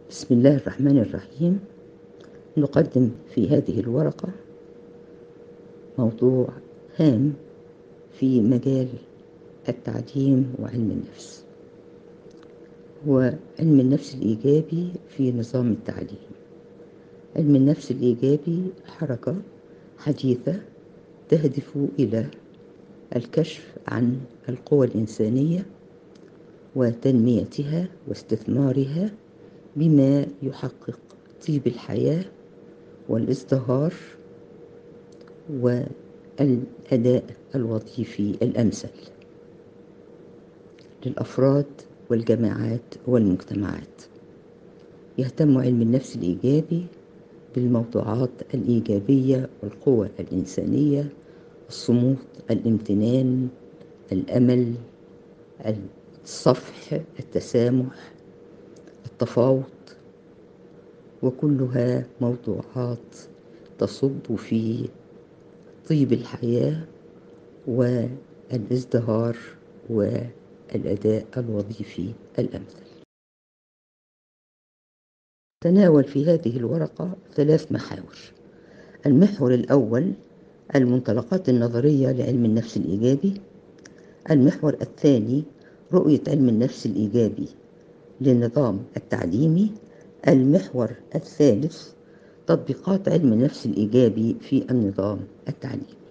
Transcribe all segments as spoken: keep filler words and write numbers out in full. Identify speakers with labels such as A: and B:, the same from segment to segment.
A: بسم الله الرحمن الرحيم. نقدم في هذه الورقة موضوع هام في مجال التعليم وعلم النفس، هو علم النفس الإيجابي في نظام التعليم. علم النفس الإيجابي حركة حديثة تهدف إلى الكشف عن القوى الإنسانية وتنميتها واستثمارها بما يحقق طيب الحياة والازدهار والأداء الوظيفي الأمثل للأفراد والجماعات والمجتمعات. يهتم علم النفس الإيجابي بالموضوعات الإيجابية والقوى الإنسانية: الصمود، الامتنان، الأمل، الصفح، التسامح، التفاوض، وكلها موضوعات تصب في طيب الحياة والازدهار والأداء الوظيفي الأمثل. تناول في هذه الورقة ثلاث محاور. المحور الأول المنطلقات النظرية لعلم النفس الإيجابي. المحور الثاني رؤية علم النفس الإيجابي للنظام التعليمي. المحور الثالث تطبيقات علم النفس الإيجابي في النظام التعليمي.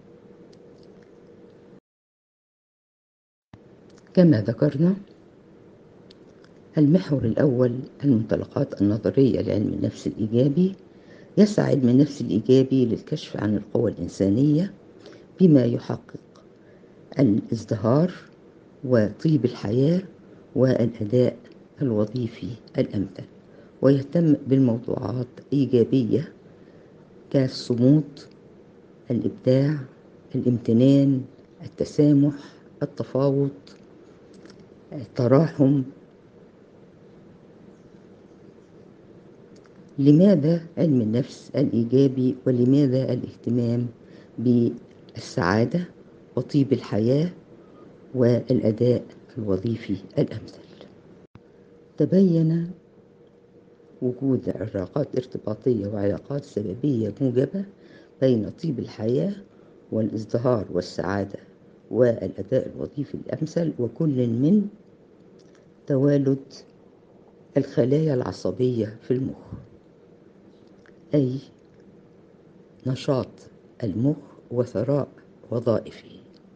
A: كما ذكرنا، المحور الأول المنطلقات النظرية لعلم النفس الإيجابي. يسعى علم النفس الإيجابي للكشف عن القوى الإنسانية بما يحقق الازدهار وطيب الحياة والأداء الوظيفي الأمثل، ويهتم بالموضوعات إيجابية كالصمود، الإبداع، الامتنان، التسامح، التفاوض، التراحم. لماذا علم النفس الإيجابي ولماذا الاهتمام بالسعادة وطيب الحياة والأداء الوظيفي الأمثل؟ تبين وجود علاقات ارتباطية وعلاقات سببية موجبة بين طيب الحياة والازدهار والسعادة والأداء الوظيفي الأمثل، وكل من توالد الخلايا العصبية في المخ، أي نشاط المخ وثراء وظائفه،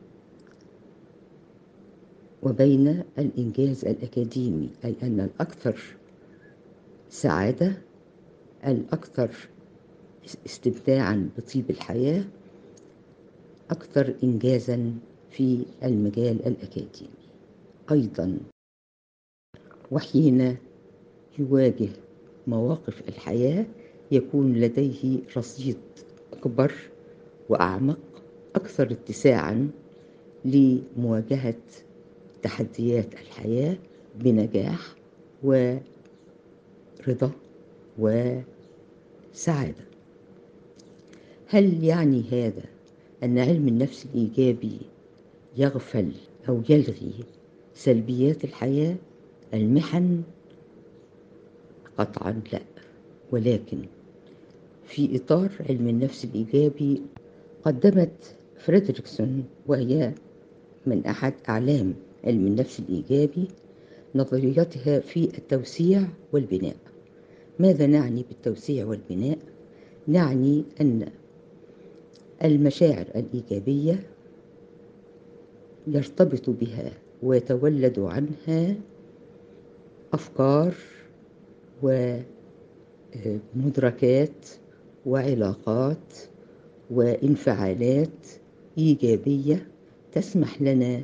A: وبين الإنجاز الأكاديمي، أي أن الأكثر سعادة، الأكثر استمتاعاً بطيب الحياة، أكثر إنجازاً في المجال الأكاديمي. أيضاً وحين يواجه مواقف الحياة يكون لديه رصيد أكبر وأعمق، أكثر اتساعاً لمواجهة تحديات الحياة بنجاح ورضا وسعادة. هل يعني هذا أن علم النفس الإيجابي يغفل أو يلغي سلبيات الحياة، المحن؟ قطعاً لا، ولكن في إطار علم النفس الإيجابي قدمت فريدريكسون، وهي من أحد أعلام علم النفس الإيجابي، نظريتها في التوسيع والبناء. ماذا نعني بالتوسيع والبناء؟ نعني أن المشاعر الإيجابية يرتبط بها ويتولد عنها أفكار ومدركات وعلاقات وانفعالات إيجابية تسمح لنا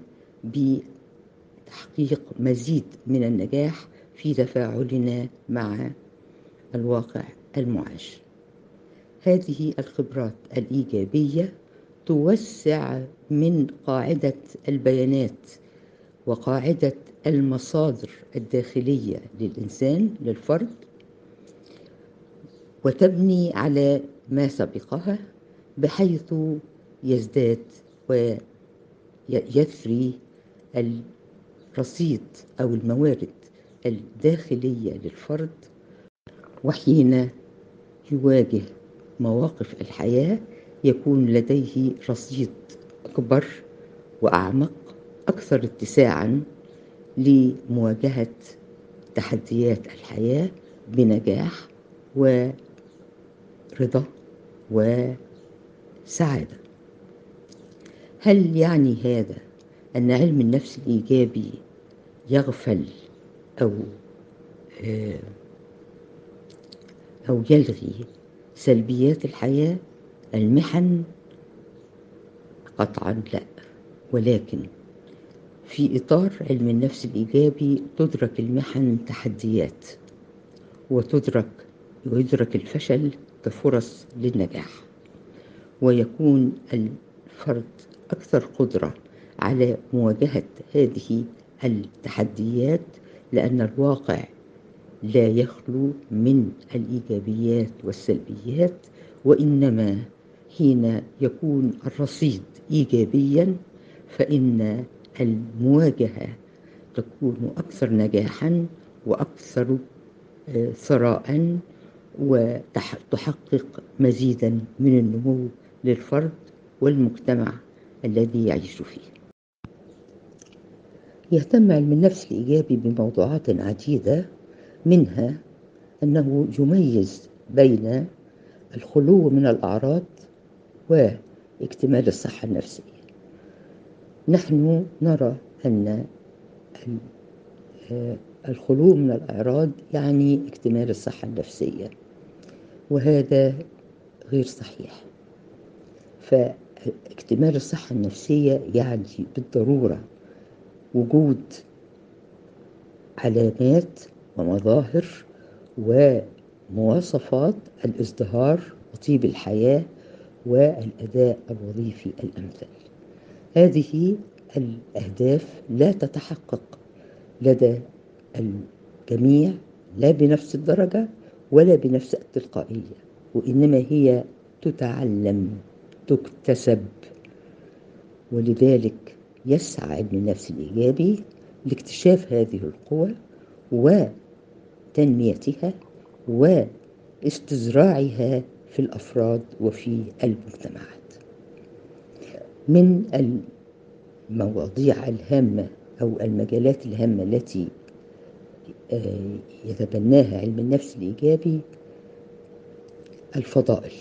A: بتحقيق مزيد من النجاح في تفاعلنا مع الواقع المعاش. هذه الخبرات الإيجابية توسع من قاعدة البيانات وقاعدة المصادر الداخلية للإنسان للفرد، وتبني على ما سبقها بحيث يزداد ويثري الرصيد أو الموارد الداخلية للفرد وحين يواجه مواقف الحياة يكون لديه رصيد أكبر وأعمق، أكثر اتساعًا لمواجهة تحديات الحياة بنجاح ورضا وسعادة. هل يعني هذا أن علم النفس الإيجابي يغفل أو أو يلغي سلبيات الحياة، المحن؟ قطعا لا، ولكن في إطار علم النفس الإيجابي تدرك المحن تحديات، وتدرك ويدرك الفشل كفرص للنجاح، ويكون الفرد أكثر قدرة على مواجهة هذه التحديات، لأن الواقع لا يخلو من الإيجابيات والسلبيات، وإنما حين يكون الرصيد إيجابيا فإن المواجهة تكون أكثر نجاحا وأكثر ثراء، وتحقق مزيدا من النمو للفرد والمجتمع الذي يعيش فيه. يهتم علم النفس الإيجابي بموضوعات عديدة، منها أنه يميز بين الخلو من الأعراض واكتمال الصحة النفسية. نحن نرى أن الخلو من الأعراض يعني اكتمال الصحة النفسية، وهذا غير صحيح. فاكتمال الصحة النفسية يعني بالضرورة وجود علامات ومظاهر ومواصفات الازدهار وطيب الحياة والأداء الوظيفي الأمثل. هذه الأهداف لا تتحقق لدى الجميع لا بنفس الدرجة ولا بنفس التلقائية، وإنما هي تتعلم تكتسب. ولذلك يسعى علم النفس الإيجابي لاكتشاف هذه القوى وتنميتها واستزراعها في الأفراد وفي المجتمعات. من المواضيع الهامة أو المجالات الهامة التي يتبناها علم النفس الإيجابي الفضائل.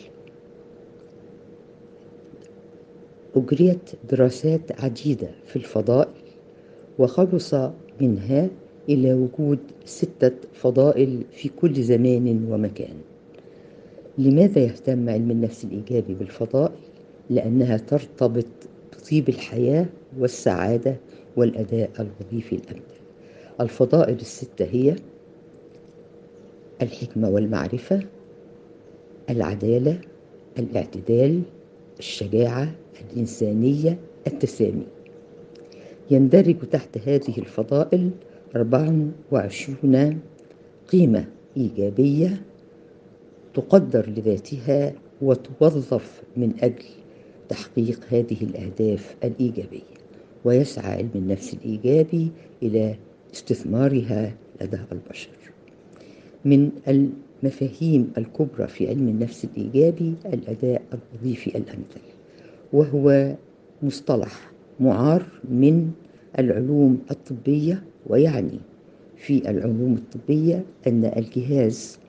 A: أجريت دراسات عديدة في الفضائل، وخلص منها إلى وجود ستة فضائل في كل زمان ومكان. لماذا يهتم علم النفس الإيجابي بالفضائل؟ لأنها ترتبط بطيب الحياة والسعادة والأداء الوظيفي الأمثل. الفضائل الستة هي الحكمة والمعرفة، العدالة، الاعتدال، الشجاعة، الإنسانية، التسامي. يندرج تحت هذه الفضائل أربع وعشرين قيمة إيجابية تقدر لذاتها وتوظف من أجل تحقيق هذه الأهداف الإيجابية، ويسعى علم النفس الإيجابي إلى استثمارها لدى البشر. من المفاهيم الكبرى في علم النفس الإيجابي الأداء الوظيفي الأمثل، وهو مصطلح معار من العلوم الطبية، ويعني في العلوم الطبية أن الجهاز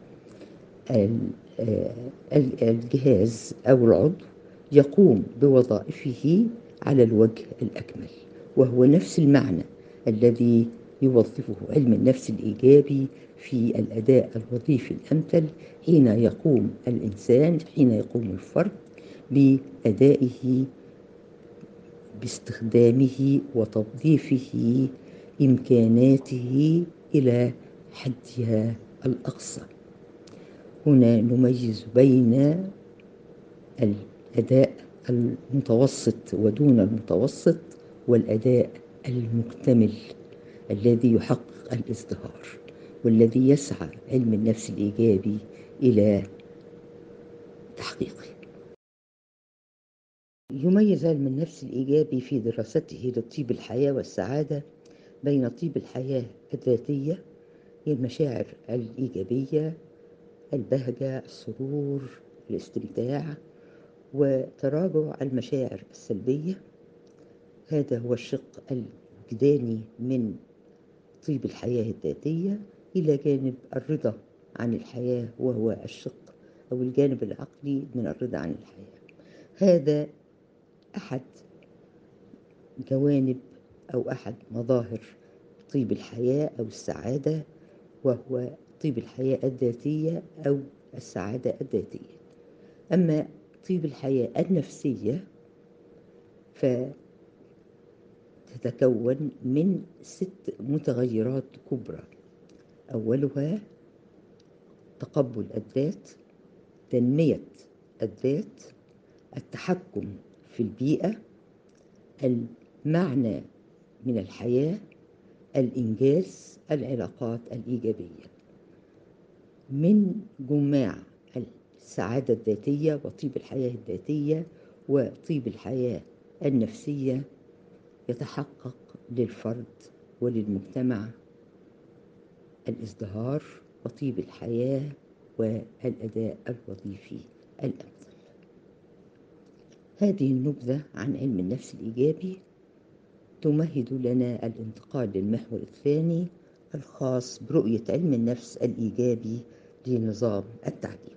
A: الجهاز أو العضو يقوم بوظائفه على الوجه الأكمل، وهو نفس المعنى الذي يوظفه علم النفس الإيجابي في الأداء الوظيفي الأمثل حين يقوم الإنسان حين يقوم الفرد بأدائه باستخدامه وتوظيفه إمكاناته إلى حدها الأقصى. هنا نميز بين الأداء المتوسط ودون المتوسط والأداء المكتمل الذي يحقق الازدهار، والذي يسعى علم النفس الإيجابي إلى تحقيقه. يميز علم النفس الإيجابي في دراسته لطيب الحياة والسعادة بين طيب الحياة الذاتية هي المشاعر الإيجابية البهجة، السرور، الاستمتاع، وتراجع المشاعر السلبية. هذا هو الشق الوجداني من طيب الحياة الذاتية، إلى جانب الرضا عن الحياة، وهو الشق أو الجانب العقلي من الرضا عن الحياة. هذا أحد جوانب أو أحد مظاهر طيب الحياة أو السعادة، وهو طيب الحياة الذاتية أو السعادة الذاتية. أما طيب الحياة النفسية فتتكون من ست متغيرات كبرى. أولها تقبل الذات، تنمية الذات، التحكم في البيئة، المعنى من الحياة، الإنجاز، العلاقات الإيجابية. من جماع السعادة الذاتية وطيب الحياة الذاتية وطيب الحياة النفسية يتحقق للفرد وللمجتمع الازدهار وطيب الحياة والأداء الوظيفي الأمثل. هذه النبذة عن علم النفس الإيجابي تمهد لنا الانتقال للمحور الثاني الخاص برؤية علم النفس الإيجابي لنظام التعليم.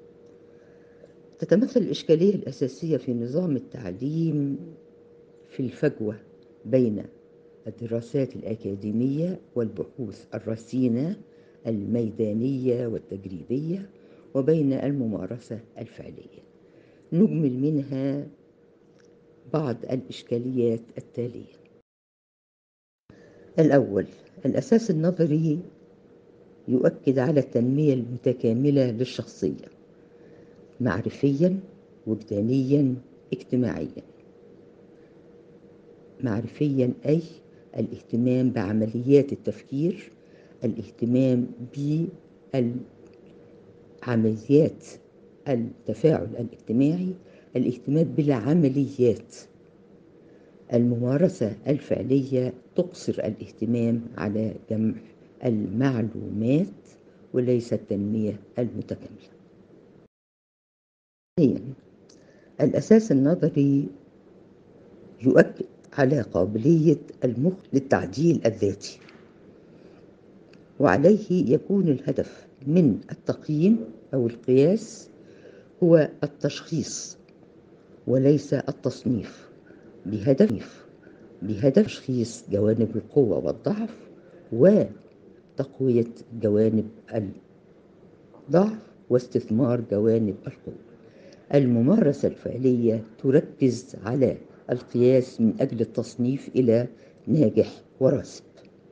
A: تتمثل الإشكالية الأساسية في نظام التعليم في الفجوة بين الدراسات الأكاديمية والبحوث الرصينة الميدانية والتجريبية، وبين الممارسة الفعلية. نجمل منها بعض الإشكاليات التالية. الأول، الأساس النظري يؤكد على التنمية المتكاملة للشخصية، معرفياً، وجدانياً، اجتماعياً. معرفياً أي الاهتمام بعمليات التفكير، الاهتمام بعمليات التفاعل الاجتماعي، الاهتمام بالعمليات. الممارسة الفعلية تقصر الاهتمام على جمع المعلومات وليس التنمية المتكاملة. ثانياً، الأساس النظري يؤكد على قابلية المخ للتعديل الذاتي، وعليه يكون الهدف من التقييم أو القياس هو التشخيص وليس التصنيف، بهدف بهدف تشخيص جوانب القوة والضعف وتقوية جوانب الضعف واستثمار جوانب القوة. الممارسة الفعلية تركز على القياس من أجل التصنيف إلى ناجح وراسب.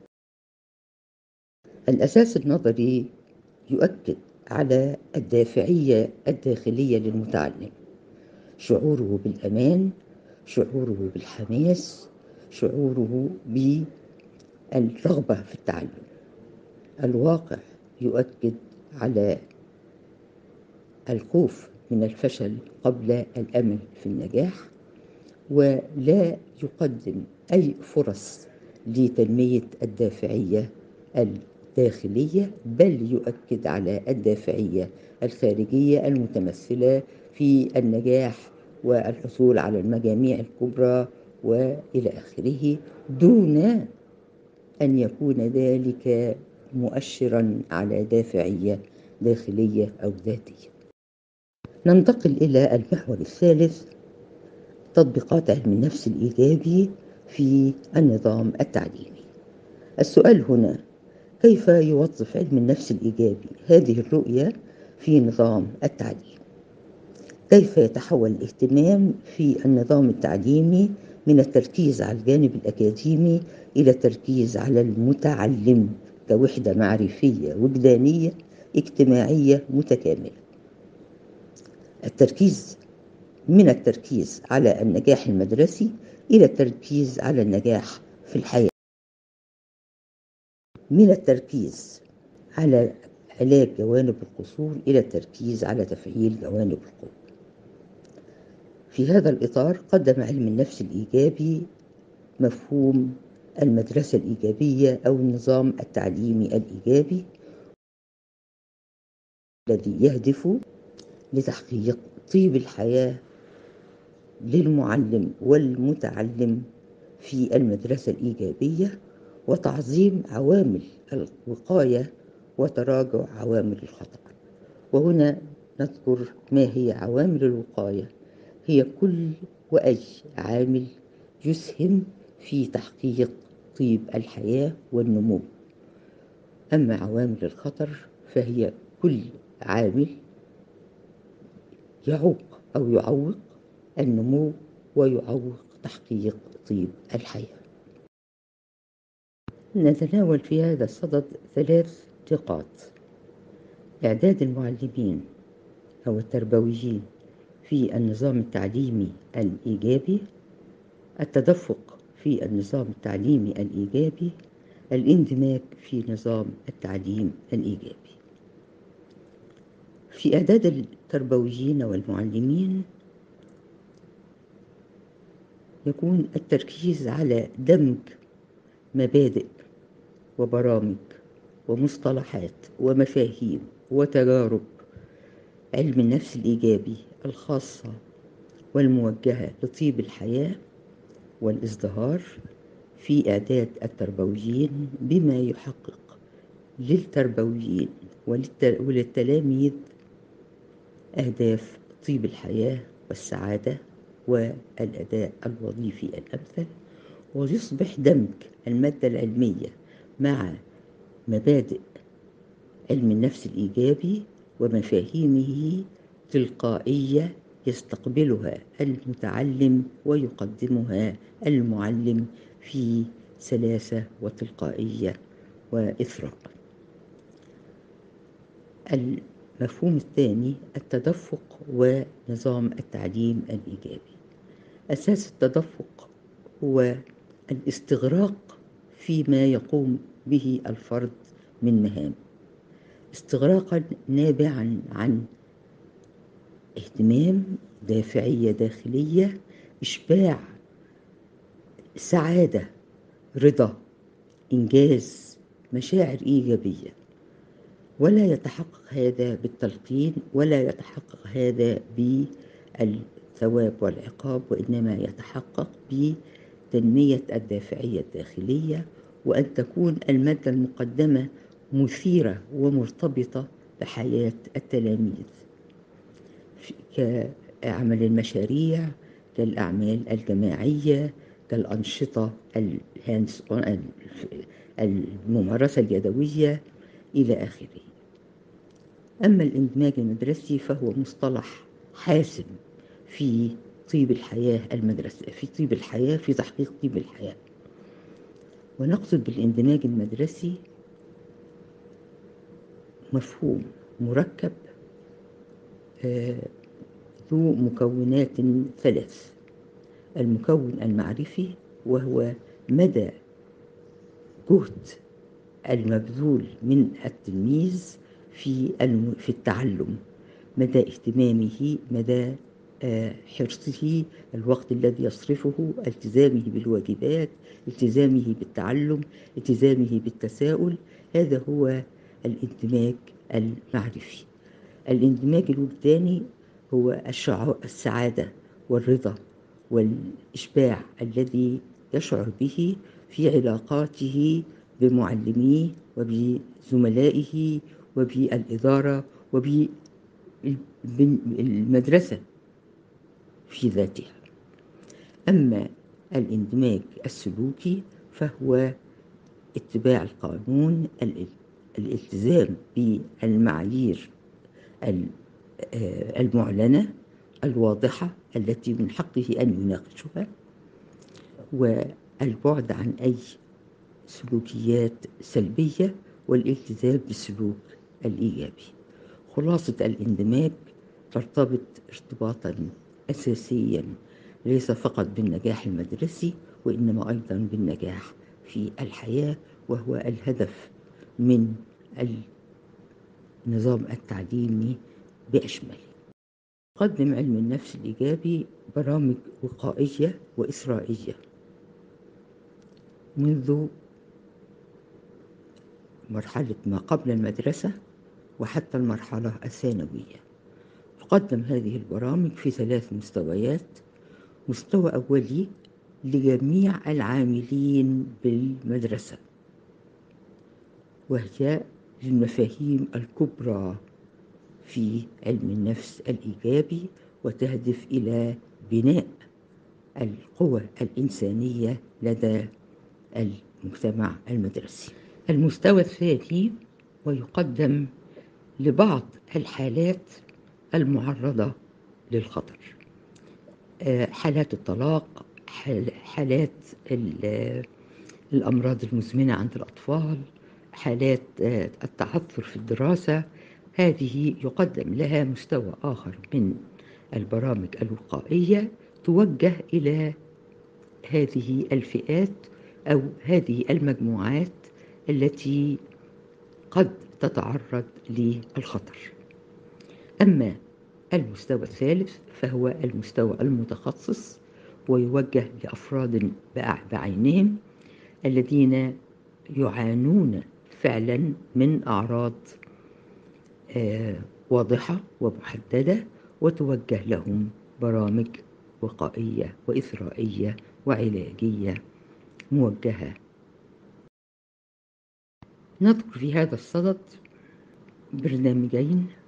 A: الأساس النظري يؤكد على الدافعية الداخلية للمتعلم، شعوره بالأمان، شعوره بالحماس، شعوره بالرغبة في التعلم. الواقع يؤكد على الخوف من الفشل قبل الأمل في النجاح، ولا يقدم أي فرص لتنمية الدافعية الداخلية، بل يؤكد على الدافعية الخارجية المتمثلة في النجاح والحصول على المجاميع الكبرى وإلى آخره، دون أن يكون ذلك مؤشراً على دافعية داخلية أو ذاتية. ننتقل إلى المحور الثالث، تطبيقات علم النفس الإيجابي في النظام التعليمي. السؤال هنا: كيف يوظف علم النفس الإيجابي هذه الرؤية في نظام التعليم؟ كيف يتحول الاهتمام في النظام التعليمي من التركيز على الجانب الأكاديمي إلى التركيز على المتعلم كوحدة معرفية وجدانية اجتماعية متكاملة؟ التركيز من التركيز على النجاح المدرسي إلى التركيز على النجاح في الحياة، من التركيز على علاج جوانب القصور إلى التركيز على تفعيل جوانب القوة. في هذا الإطار قدم علم النفس الإيجابي مفهوم المدرسة الإيجابية أو النظام التعليمي الإيجابي، الذي يهدف لتحقيق طيب الحياة للمعلم والمتعلم في المدرسة الإيجابية، وتعظيم عوامل الوقاية وتراجع عوامل الخطأ. وهنا نذكر ما هي عوامل الوقاية. هي كل وأي عامل يسهم في تحقيق طيب الحياة والنمو. أما عوامل الخطر فهي كل عامل يعوق أو يعوق النمو ويعوق تحقيق طيب الحياة. نتناول في هذا الصدد ثلاث نقاط: إعداد المعلمين أو التربويين في النظام التعليمي الإيجابي، التدفق في النظام التعليمي الإيجابي، الاندماج في نظام التعليم الإيجابي. في إعداد التربويين والمعلمين يكون التركيز على دمج مبادئ وبرامج ومصطلحات ومفاهيم وتجارب علم النفس الإيجابي الخاصة والموجهة لطيب الحياة والازدهار في إعداد التربويين، بما يحقق للتربويين وللتلاميذ أهداف طيب الحياة والسعادة والأداء الوظيفي الأمثل. ويصبح دمج المادة العلمية مع مبادئ علم النفس الإيجابي ومفاهيمه تلقائية يستقبلها المتعلم ويقدمها المعلم في سلاسة وتلقائية وإثراء. المفهوم الثاني التدفق ونظام التعليم الإيجابي. أساس التدفق هو الاستغراق فيما يقوم به الفرد من مهام، استغراقا نابعا عن اهتمام، دافعية داخلية، إشباع، سعادة، رضا، إنجاز، مشاعر إيجابية. ولا يتحقق هذا بالتلقين، ولا يتحقق هذا بالثواب والعقاب، وإنما يتحقق بتنمية الدافعية الداخلية، وأن تكون المادة المقدمة مثيرة ومرتبطة بحياة التلاميذ، كعمل المشاريع، كالأعمال الجماعية، كالأنشطة الهاندز الممارسة اليدوية إلى آخره. أما الاندماج المدرسي فهو مصطلح حاسم في طيب الحياة المدرسية، في طيب الحياة، في تحقيق طيب الحياة. ونقصد بالاندماج المدرسي مفهوم مركب ذو مكونات ثلاث: المكون المعرفي، وهو مدى جهد المبذول من التلميذ في في التعلم، مدى اهتمامه، مدى حرصه، الوقت الذي يصرفه، التزامه بالواجبات، التزامه بالتعلم، التزامه بالتساؤل. هذا هو الاندماج المعرفي. الاندماج الوجداني هو السعادة والرضا والإشباع الذي يشعر به في علاقاته بمعلميه وبزملائه وبالإدارة وبالمدرسة في ذاتها. أما الاندماج السلوكي فهو اتباع القانون، الالتزام بالمعايير المعلنة الواضحة التي من حقه أن يناقشها، والبعد عن أي سلوكيات سلبية، والالتزام بالسلوك الإيجابي. خلاصة الاندماج ترتبط ارتباطا أساسيا ليس فقط بالنجاح المدرسي، وإنما أيضا بالنجاح في الحياة، وهو الهدف من النظام التعليمي بأشمله. يقدم علم النفس الإيجابي برامج وقائية وإسرائية منذ مرحلة ما قبل المدرسة وحتى المرحلة الثانوية. تقدم هذه البرامج في ثلاث مستويات: مستوى أولي لجميع العاملين بالمدرسة، وهي للمفاهيم الكبرى في علم النفس الإيجابي، وتهدف إلى بناء القوى الإنسانية لدى المجتمع المدرسي. المستوى الثاني ويقدم لبعض الحالات المعرضة للخطر، حالات الطلاق، حالات الأمراض المزمنة عند الأطفال، حالات التعثر في الدراسة. هذه يقدم لها مستوى آخر من البرامج الوقائية توجه إلى هذه الفئات أو هذه المجموعات التي قد تتعرض للخطر. أما المستوى الثالث فهو المستوى المتخصص، ويوجه لأفراد بعينهم الذين يعانون فعلا من أعراض واضحة ومحددة، وتوجه لهم برامج وقائية وإثرائية وعلاجية موجهة. نذكر في هذا الصدد برنامجين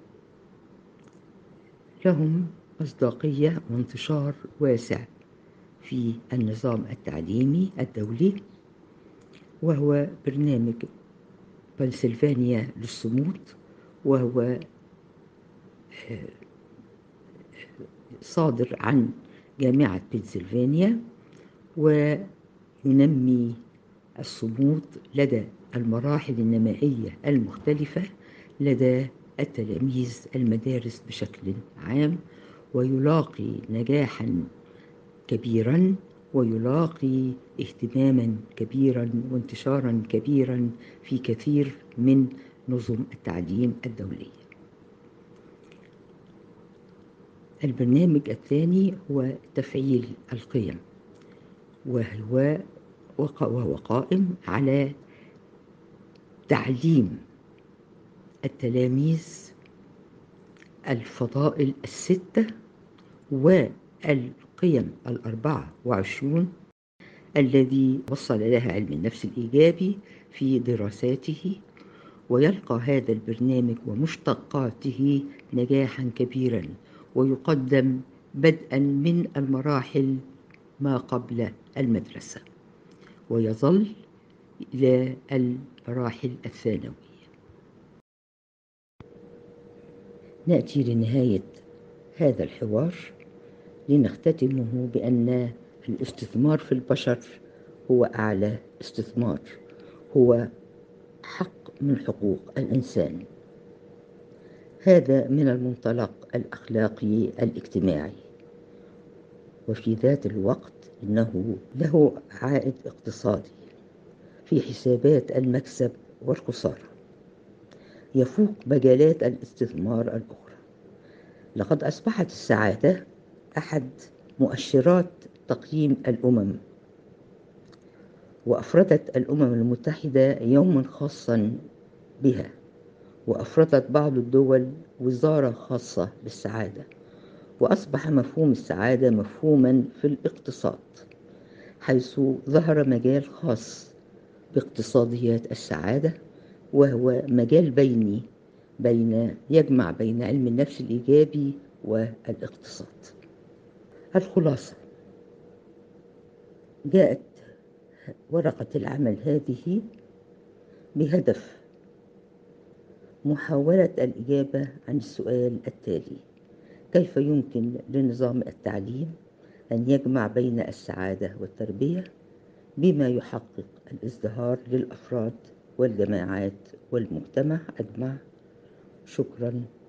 A: لهم مصداقية وانتشار واسع في النظام التعليمي الدولي، وهو برنامج بنسلفانيا للصمود، وهو صادر عن جامعة بنسلفانيا، وينمي الصمود لدى المراحل النمائية المختلفة لدى التلاميذ المدارس بشكل عام، ويلاقي نجاحا كبيرا ويلاقي اهتماما كبيرا وانتشارا كبيرا في كثير من نظم التعليم الدولية. البرنامج الثاني هو تفعيل القيم، وهو وهو قائم على تعليم التلاميذ الفضائل الستة والقيم الأربعة وعشرون الذي وصل لها علم النفس الإيجابي في دراساته، ويلقى هذا البرنامج ومشتقاته نجاحا كبيرا، ويقدم بدءا من المراحل ما قبل المدرسة، ويظل إلى المراحل الثانوية. نأتي لنهاية هذا الحوار لنختتمه بأن الاستثمار في البشر هو أعلى استثمار، هو حق من حقوق الإنسان. هذا من المنطلق الأخلاقي الاجتماعي، وفي ذات الوقت إنه له عائد اقتصادي في حسابات المكسب والخسارة يفوق مجالات الاستثمار الأخرى. لقد أصبحت السعادة أحد مؤشرات تقييم الأمم، وأفردت الأمم المتحدة يوما خاصا بها، وأفردت بعض الدول وزارة خاصة بالسعادة، وأصبح مفهوم السعادة مفهوما في الاقتصاد، حيث ظهر مجال خاص باقتصاديات السعادة، وهو مجال بيني بين يجمع بين علم النفس الإيجابي والاقتصاد. الخلاصة: جاءت ورقة العمل هذه بهدف محاولة الإجابة عن السؤال التالي: كيف يمكن لنظام التعليم أن يجمع بين السعادة والتربية بما يحقق الازدهار للأفراد والجماعات والمجتمع أجمع؟ شكرا.